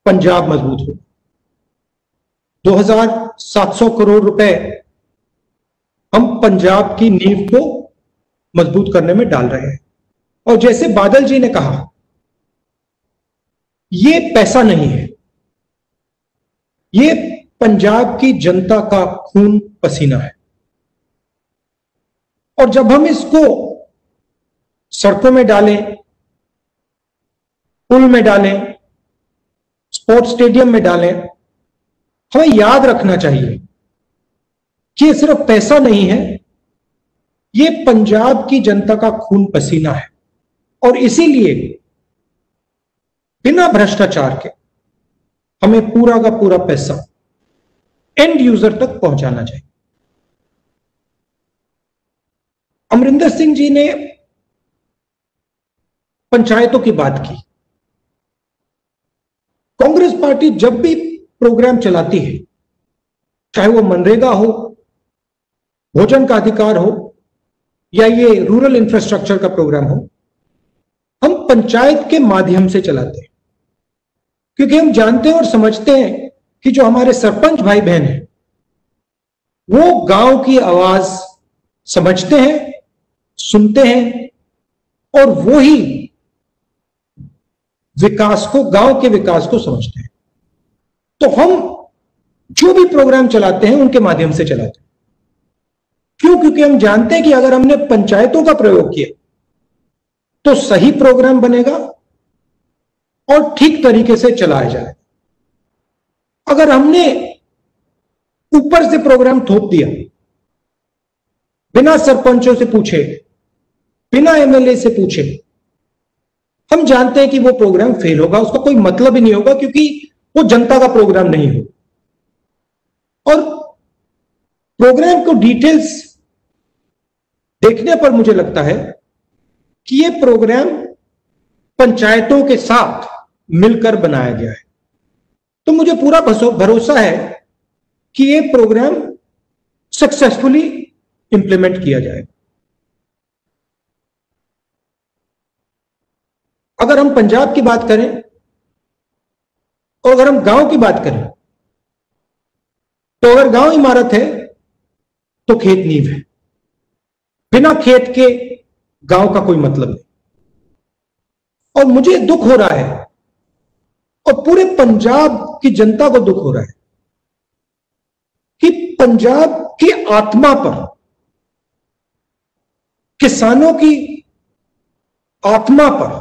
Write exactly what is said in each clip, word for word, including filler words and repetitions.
पंजाब मजबूत हो। दो हज़ार सात सौ करोड़ रुपए हम पंजाब की नींव को मजबूत करने में डाल रहे हैं। और जैसे बादल जी ने कहा, ये पैसा नहीं है, ये पंजाब की जनता का खून पसीना है। और जब हम इसको सड़कों में डालें, पुल में डालें, स्पोर्ट्स स्टेडियम में डालें, हमें याद रखना चाहिए कि ये सिर्फ पैसा नहीं है, ये पंजाब की जनता का खून पसीना है। और इसीलिए बिना भ्रष्टाचार के हमें पूरा का पूरा पैसा एंड यूजर तक पहुंचाना चाहिए। अमरिंदर सिंह जी ने पंचायतों की बात की। कांग्रेस पार्टी जब भी प्रोग्राम चलाती है, चाहे वो मनरेगा हो, भोजन का अधिकार हो, या ये रूरल इंफ्रास्ट्रक्चर का प्रोग्राम हो, हम पंचायत के माध्यम से चलाते हैं। क्योंकि हम जानते हैं और समझते हैं कि जो हमारे सरपंच भाई बहन हैं, वो गांव की आवाज समझते हैं, सुनते हैं, और वो ही विकास को, गांव के विकास को समझते हैं। तो हम जो भी प्रोग्राम चलाते हैं उनके माध्यम से चलाते हैं। क्यों? क्योंकि हम जानते हैं कि अगर हमने पंचायतों का प्रयोग किया तो सही प्रोग्राम बनेगा और ठीक तरीके से चलाया जाए। अगर हमने ऊपर से प्रोग्राम थोप दिया, बिना सरपंचों से पूछे, बिना एमएलए से पूछे, हम जानते हैं कि वो प्रोग्राम फेल होगा, उसका कोई मतलब ही नहीं होगा, क्योंकि वो जनता का प्रोग्राम नहीं हो। और प्रोग्राम को डिटेल्स देखने पर मुझे लगता है कि ये प्रोग्राम पंचायतों के साथ मिलकर बनाया गया है। तो मुझे पूरा भरोसा है कि ये प्रोग्राम सक्सेसफुली इंप्लीमेंट किया जाएगा। अगर हम पंजाब की बात करें और अगर हम गांव की बात करें, तो अगर गांव इमारत है तो खेत नींव है। बिना खेत के गांव का कोई मतलब नहीं। और मुझे दुख हो रहा है और पूरे पंजाब की जनता को दुख हो रहा है कि पंजाब की आत्मा पर, किसानों की आत्मा पर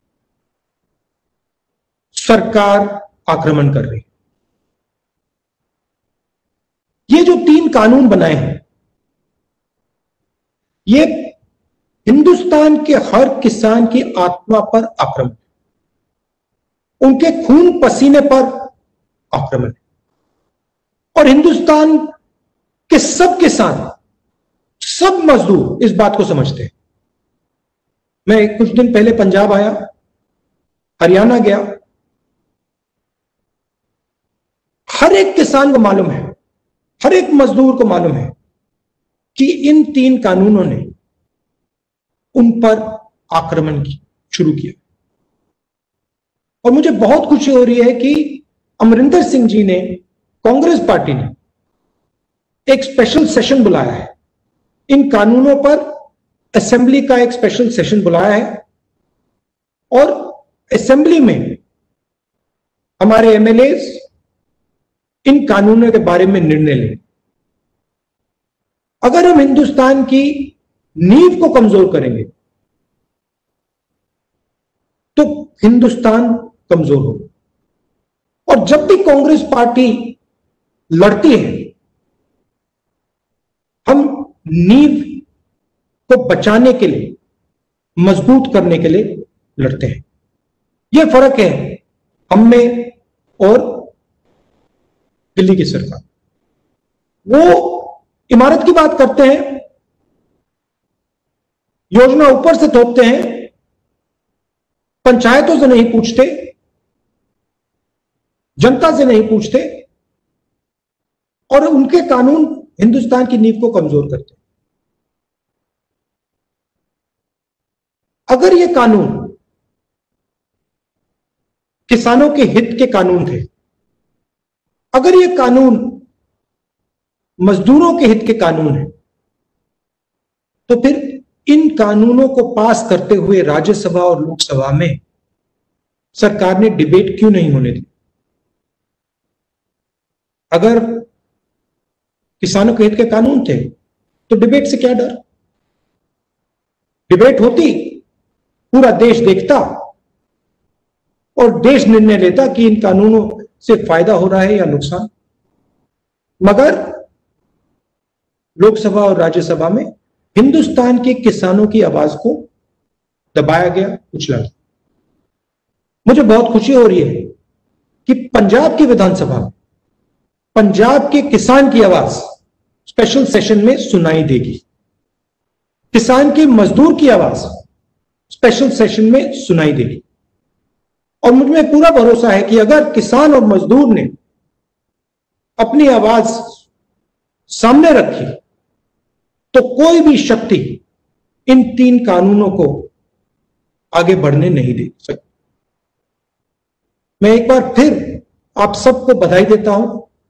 सरकार आक्रमण कर रही है। ये जो तीन कानून बनाए हैं, ये हिंदुस्तान के हर किसान की आत्मा पर आक्रमण, उनके खून पसीने पर आक्रमण है। और हिंदुस्तान के सब किसान, सब मजदूर इस बात को समझते हैं। मैं कुछ दिन पहले पंजाब आया, हरियाणा गया, हर एक किसान को मालूम है, हर एक मजदूर को मालूम है कि इन तीन कानूनों ने उन पर आक्रमण की शुरू किया। और मुझे बहुत खुशी हो रही है कि अमरिंदर सिंह जी ने, कांग्रेस पार्टी ने एक स्पेशल सेशन बुलाया है। इन कानूनों पर असेंबली का एक स्पेशल सेशन बुलाया है और असेंबली में हमारे एमएलए इन कानूनों के बारे में निर्णय लें। अगर हम हिंदुस्तान की नींव को कमजोर करेंगे तो हिंदुस्तान कमजोर होगा। और जब भी कांग्रेस पार्टी लड़ती है, हम नींव को बचाने के लिए, मजबूत करने के लिए लड़ते हैं। यह फर्क है हम में और दिल्ली की सरकार। वो इमारत की बात करते हैं, योजना ऊपर से थोपते हैं, पंचायतों से नहीं पूछते, जनता से नहीं पूछते, और उनके कानून हिंदुस्तान की नींव को कमजोर करते हैं। अगर ये कानून किसानों के हित के कानून थे। अगर ये कानून मजदूरों के हित के कानून है तो फिर इन कानूनों को पास करते हुए राज्यसभा और लोकसभा में सरकार ने डिबेट क्यों नहीं होने दी? अगर किसानों के हित के कानून थे तो डिबेट से क्या डर? डिबेट होती, पूरा देश देखता और देश निर्णय लेता कि इन कानूनों से फायदा हो रहा है या नुकसान। मगर लोकसभा और राज्यसभा में हिंदुस्तान के किसानों की आवाज को दबाया गया, कुचला गया। मुझे बहुत खुशी हो रही है कि पंजाब की विधानसभा में पंजाब के किसान की आवाज स्पेशल सेशन में सुनाई देगी। किसान के मजदूर की आवाज स्पेशल सेशन में सुनाई देगी। और मुझ में पूरा भरोसा है कि अगर किसान और मजदूर ने अपनी आवाज सामने रखी तो कोई भी शक्ति इन तीन कानूनों को आगे बढ़ने नहीं दे सकती। मैं एक बार फिर आप सबको बधाई देता हूं।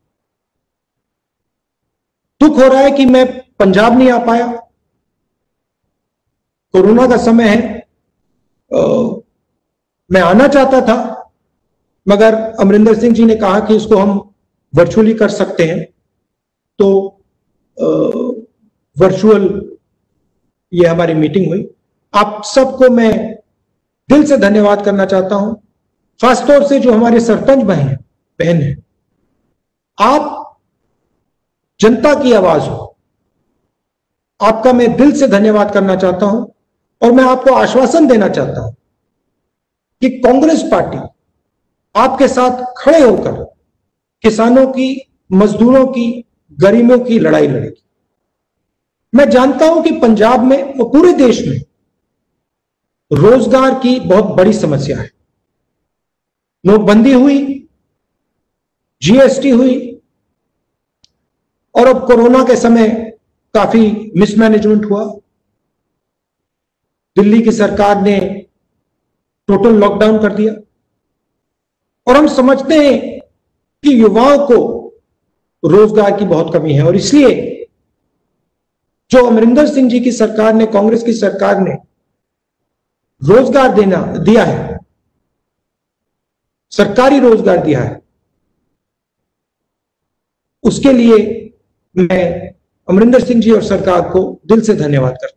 दुख हो रहा है कि मैं पंजाब नहीं आ पाया, कोरोना का समय है। आ, मैं आना चाहता था मगर अमरिंदर सिंह जी ने कहा कि इसको हम वर्चुअली कर सकते हैं, तो वर्चुअल ये हमारी मीटिंग हुई। आप सबको मैं दिल से धन्यवाद करना चाहता हूं, खासतौर से जो हमारे सरपंच भाई हैं, बहन हैं। आप जनता की आवाज हो, आपका मैं दिल से धन्यवाद करना चाहता हूं। और मैं आपको आश्वासन देना चाहता हूं कि कांग्रेस पार्टी आपके साथ खड़े होकर किसानों की, मजदूरों की, गरीबों की लड़ाई लड़ेगी। मैं जानता हूं कि पंजाब में और पूरे देश में रोजगार की बहुत बड़ी समस्या है। नोटबंदी हुई, जीएसटी हुई और अब कोरोना के समय काफी मिसमैनेजमेंट हुआ। दिल्ली की सरकार ने टोटल लॉकडाउन कर दिया और हम समझते हैं कि युवाओं को रोजगार की बहुत कमी है। और इसलिए जो अमरिंदर सिंह जी की सरकार ने, कांग्रेस की सरकार ने रोजगार देना दिया है, सरकारी रोजगार दिया है, उसके लिए मैं अमरिंदर सिंह जी और सरकार को दिल से धन्यवाद करता हूं।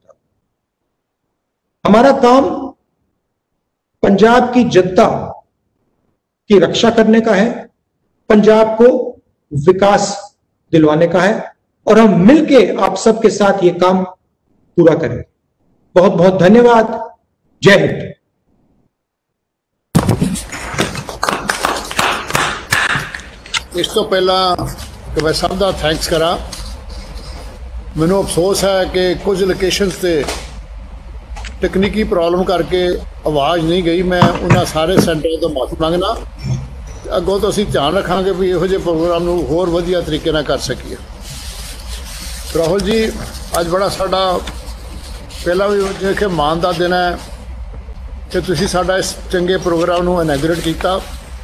हमारा काम पंजाब की जनता की रक्षा करने का है, पंजाब को विकास दिलवाने का है और हम मिलके आप सबके साथ ये काम पूरा करें। बहुत बहुत धन्यवाद। जय हिंद। इस तो पहला कि मैं सब का थैंक्स करा। मैनू अफसोस है कि कुछ लोकेशन से तकनीकी प्रॉब्लम करके आवाज़ नहीं गई। मैं उन्होंने सारे सेंटरों तो माफी मंगना। अगों तो असीं ध्यान रखांगे भी इहो जिहे प्रोग्राम नूं होर वधिया तरीके नाल कर सकीए। राहुल जी, अज बड़ा साडा पहला भी देखे मान का दिन है कि तुसीं साडा इस चंगे प्रोग्राम नूं इनैगोरेट कीता।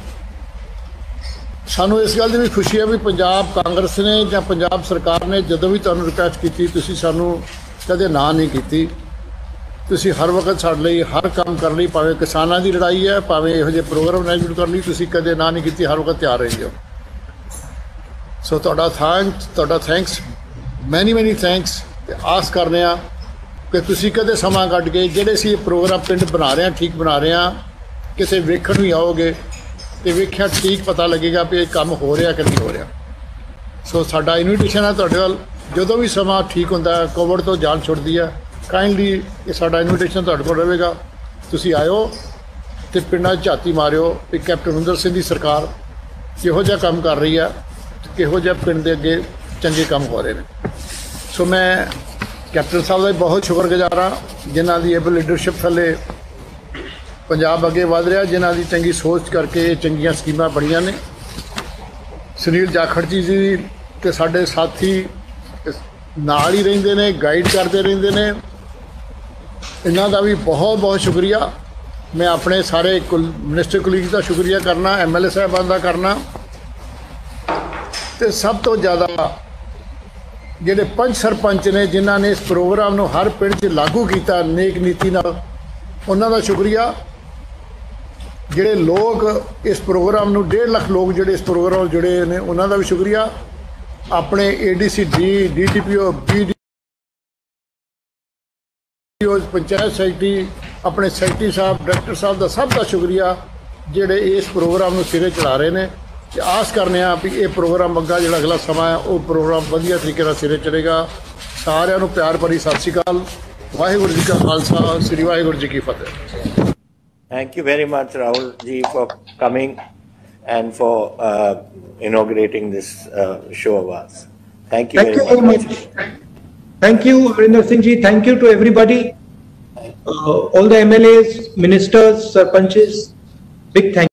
सानू इस गल की भी खुशी है भी पंजाब कांग्रेस ने या पंजाब सरकार ने जदों भी तुहानूं रिक्वेस्ट की तुसीं सानू कदे ना नहीं की। तुसीं हर वक्त साडे लई हर काम करने लई, भावें किसानां दी लड़ाई है, भावें इहो जिहे प्रोग्राम इनैगोरेट करने लई तुसीं कदे ना नहीं की, हर वक्त तैयार रही हो। सो तुहाडा थैंक्स तुहाडा थैंक्स मैनी मैनी थैंक्स। आस करने आ कि तुसीं कदे समा कढ के जिहड़े असीं प्रोग्राम पिंड बना रहे हैं, ठीक बना रहे हैं, किते वेखण भी आओगे तो वेख्या ठीक पता लगेगा भी ये काम हो रहा कि नहीं हो रहा। सो साडा इनविटेशन है तुहाडे वल, जदों भी समा ठीक हुंदा है, कोविड तो जान छुटदी है, काइंडली ये साडा इनविटेशन तुहाडे कोल रहेगा। तुसीं आयो तो पिंडां झाती मारियो कि कैप्टन अमरिंदर सिंह की सरकार किहो जिहा काम कर रही है, किहो जिहा पिंड दे अगे चंगे काम हो रहे हैं। सो मैं कैप्टन साहब का बहुत शुक्रगुजार हाँ, जिन्हां दी एबल लीडरशिप थले पंजाब अगे वध रहा, जिन्हां दी चंगी सोच करके चंगियां स्कीमां बणियां ने। सुनील जाखड़ जी जी ते साडे साथी नाल ही रहिंदे ने, गाइड करते रहिंदे ने, इन्हां दा भी बहुत बहुत शुक्रिया। मैं अपने सारे मिनिस्टर कुलीग का शुक्रिया करना, एम एल ए साहबान का करना, तो सब तो ज़्यादा ਜਿਹੜੇ पंच सरपंच ने जिन्हों ने इस प्रोग्राम ਨੂੰ हर पिंड 'ਚ लागू किया नेक नीति नाल, उन्हां दा शुक्रिया। ਜਿਹੜੇ लोग इस प्रोग्राम ਨੂੰ डेढ़ लाख लोग ਜਿਹੜੇ इस प्रोग्राम जुड़े ने उन्हां दा भी शुक्रिया। अपने A D C D D T P O B D panchayat secretary, अपने सैकटरी साहब, डायरैक्टर साहब का सब का शुक्रिया ਜਿਹੜੇ इस प्रोग्राम ਨੂੰ सिरे चढ़ा रहे हैं। ਤੇ ਆਸ ਕਰਨੇ ਆ ਵੀ ਇਹ ਪ੍ਰੋਗਰਾਮ ਅੱਗਾ ਜਿਹੜਾ ਅਗਲਾ ਸਮਾਂ ਹੈ ਉਹ ਪ੍ਰੋਗਰਾਮ ਵਧੀਆ ਤਰੀਕੇ ਨਾਲ ਸਿਰੇ ਚੜੇਗਾ। ਸਾਰਿਆਂ ਨੂੰ ਪਿਆਰ ਭਰੀ ਸਤਿ ਸ਼੍ਰੀ ਅਕਾਲ। ਵਾਹਿਗੁਰੂ ਜੀ ਕਾ ਖਾਲਸਾ, ਸ੍ਰੀ ਵਾਹਿਗੁਰੂ ਜੀ ਕੀ ਫਤਿਹ। Thank you very much, Rahul ji, for coming and for uh, inaugurating this uh, show of ours. Thank you Thank very you much. very much. Thank you, Amrinder Singh ji. Thank you to everybody, uh, all the M L As, ministers, sarpanches. Big thank you.